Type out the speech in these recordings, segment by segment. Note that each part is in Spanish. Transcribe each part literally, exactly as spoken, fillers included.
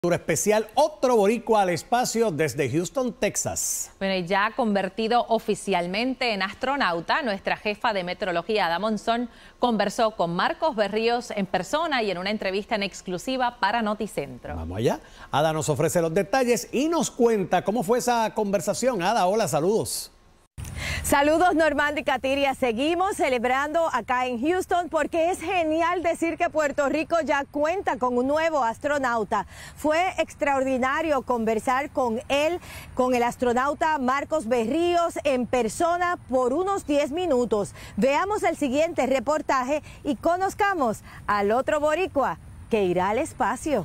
Especial, otro boricua al espacio desde Houston, Texas. Bueno, y ya convertido oficialmente en astronauta, nuestra jefa de meteorología, Ada Monzón, conversó con Marcos Berríos en persona y en una entrevista en exclusiva para Noticentro. Vamos allá. Ada nos ofrece los detalles y nos cuenta cómo fue esa conversación. Ada, hola, saludos. Saludos, Normando y Katiria. Seguimos celebrando acá en Houston porque es genial decir que Puerto Rico ya cuenta con un nuevo astronauta. Fue extraordinario conversar con él, con el astronauta Marcos Berríos en persona por unos diez minutos. Veamos el siguiente reportaje y conozcamos al otro boricua que irá al espacio.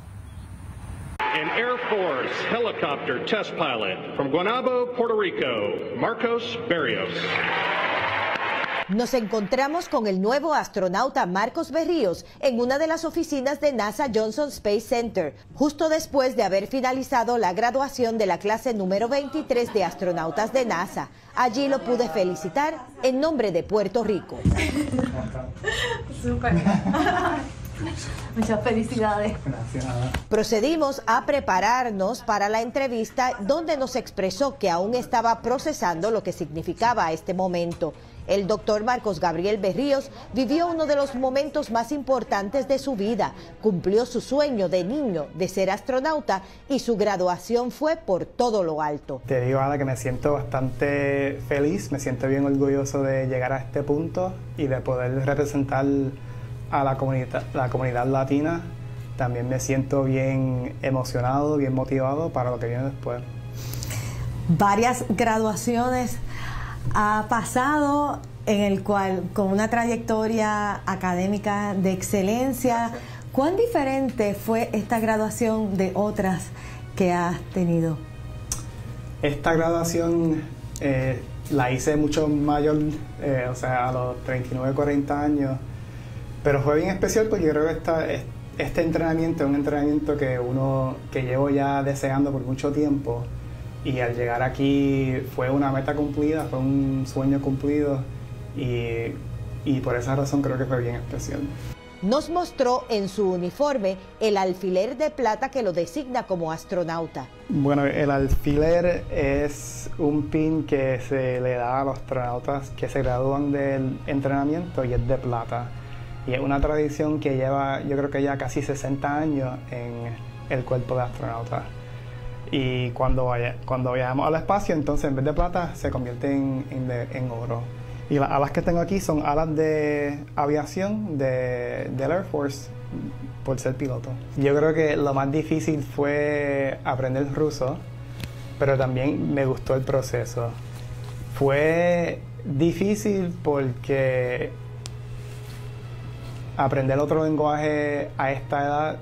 An Air Force helicopter test pilot from Guaynabo, Puerto Rico, Marcos Berríos. Nos encontramos con el nuevo astronauta Marcos Berríos en una de las oficinas de NASA Johnson Space Center, justo después de haber finalizado la graduación de la clase número veintitrés de astronautas de NASA. Allí lo pude felicitar en nombre de Puerto Rico. Súper. Muchas felicidades. Gracias. Procedimos a prepararnos para la entrevista donde nos expresó que aún estaba procesando lo que significaba este momento. El doctor Marcos Gabriel Berríos vivió uno de los momentos más importantes de su vida. Cumplió su sueño de niño de ser astronauta y su graduación fue por todo lo alto. Te digo, Ada, que me siento bastante feliz, me siento bien orgulloso de llegar a este punto y de poder representar a la comunidad, la comunidad latina. También me siento bien emocionado, bien motivado para lo que viene después. Varias graduaciones ha pasado en el cual con una trayectoria académica de excelencia. ¿Cuán diferente fue esta graduación de otras que has tenido? Esta graduación eh, la hice mucho mayor, eh, o sea, a los treinta y nueve, cuarenta años. Pero fue bien especial porque yo creo que esta, este entrenamiento es un entrenamiento que uno que llevo ya deseando por mucho tiempo y al llegar aquí fue una meta cumplida, fue un sueño cumplido y, y por esa razón creo que fue bien especial. Nos mostró en su uniforme el alfiler de plata que lo designa como astronauta. Bueno, el alfiler es un pin que se le da a los astronautas que se gradúan del entrenamiento y es de plata. Y es una tradición que lleva, yo creo que ya casi sesenta años en el cuerpo de astronauta. Y cuando, vaya, cuando viajamos al espacio, entonces en vez de plata se convierte en, en, de, en oro. Y las alas que tengo aquí son alas de aviación de, del Air Force por ser piloto. Yo creo que lo más difícil fue aprender ruso, pero también me gustó el proceso. Fue difícil porque aprender otro lenguaje a esta edad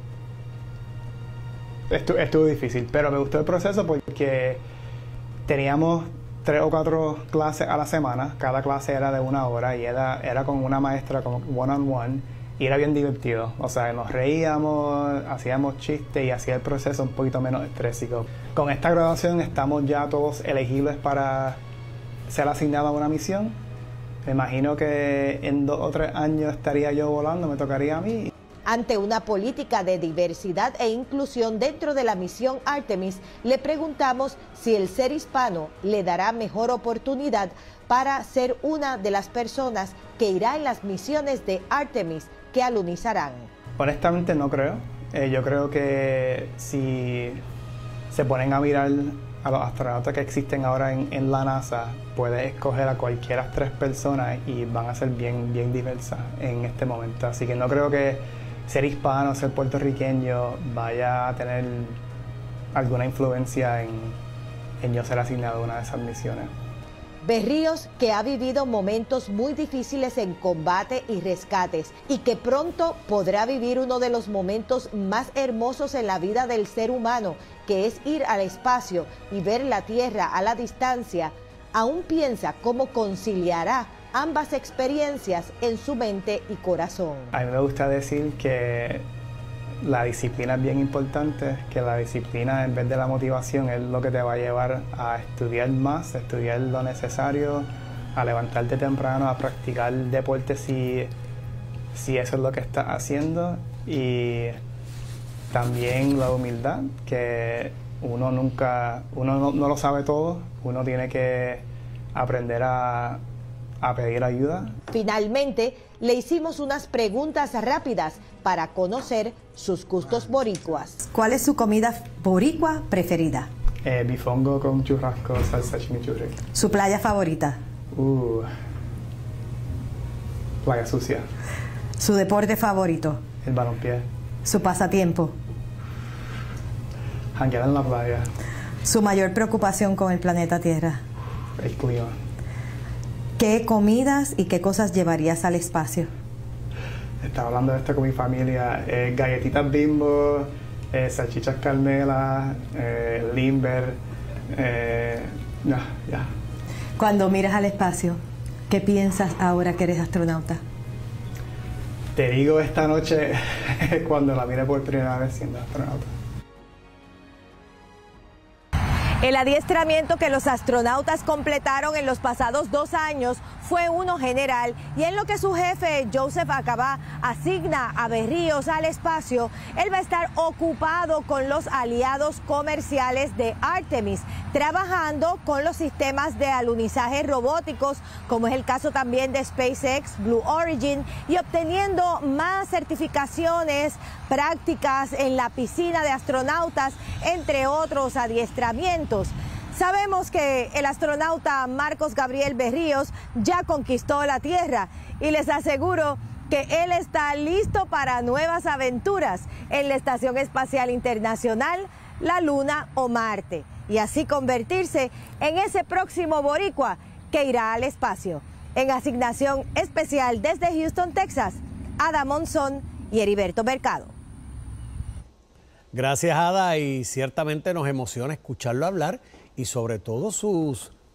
estuvo, estuvo difícil, pero me gustó el proceso porque teníamos tres o cuatro clases a la semana, cada clase era de una hora y era, era con una maestra como one on one y era bien divertido, o sea, nos reíamos, hacíamos chistes y hacía el proceso un poquito menos estrésico. Con esta graduación estamos ya todos elegibles para ser asignados a una misión. Me imagino que en dos o tres años estaría yo volando, me tocaría a mí. Ante una política de diversidad e inclusión dentro de la misión Artemis, le preguntamos si el ser hispano le dará mejor oportunidad para ser una de las personas que irá en las misiones de Artemis que alunizarán. Honestamente no creo. Eh, yo creo que si se ponen a mirar a los astronautas que existen ahora en, en la NASA, puedes escoger a cualquiera tres personas y van a ser bien, bien diversas en este momento. Así que no creo que ser hispano, ser puertorriqueño vaya a tener alguna influencia en, en yo ser asignado a una de esas misiones. Berríos, que ha vivido momentos muy difíciles en combate y rescates y que pronto podrá vivir uno de los momentos más hermosos en la vida del ser humano, que es ir al espacio y ver la Tierra a la distancia, aún piensa cómo conciliará ambas experiencias en su mente y corazón. A mí me gusta decir que la disciplina es bien importante, que la disciplina en vez de la motivación es lo que te va a llevar a estudiar más, a estudiar lo necesario, a levantarte temprano, a practicar deporte si, si eso es lo que estás haciendo y también la humildad, que uno nunca, uno no, no lo sabe todo, uno tiene que aprender a, a pedir ayuda. Finalmente, le hicimos unas preguntas rápidas para conocer sus gustos boricuas. ¿Cuál es su comida boricua preferida? Eh, bifongo con churrasco, salsa chimichurri. ¿Su playa favorita? Uh, playa sucia. ¿Su deporte favorito? El balompié. ¿Su pasatiempo? Janguear en la playa. ¿Su mayor preocupación con el planeta Tierra? El clima. ¿Qué comidas y qué cosas llevarías al espacio? Estaba hablando de esto con mi familia. Eh, galletitas Bimbo, eh, salchichas Carmela, eh, Limber. Eh, ya, ya. Cuando miras al espacio, ¿qué piensas ahora que eres astronauta? Te digo esta noche cuando la mire por primera vez siendo astronauta. El adiestramiento que los astronautas completaron en los pasados dos años fue uno general, y en lo que su jefe, Joseph Acabá, asigna a Berríos al espacio, él va a estar ocupado con los aliados comerciales de Artemis, trabajando con los sistemas de alunizaje robóticos, como es el caso también de SpaceX, Blue Origin, y obteniendo más certificaciones prácticas en la piscina de astronautas, entre otros adiestramientos. Sabemos que el astronauta Marcos Gabriel Berríos ya conquistó la Tierra, y les aseguro que él está listo para nuevas aventuras en la Estación Espacial Internacional, la Luna o Marte, y así convertirse en ese próximo boricua que irá al espacio. En asignación especial desde Houston, Texas, Ada Monzón y Heriberto Mercado. Gracias, Ada, y ciertamente nos emociona escucharlo hablar y sobre todo sus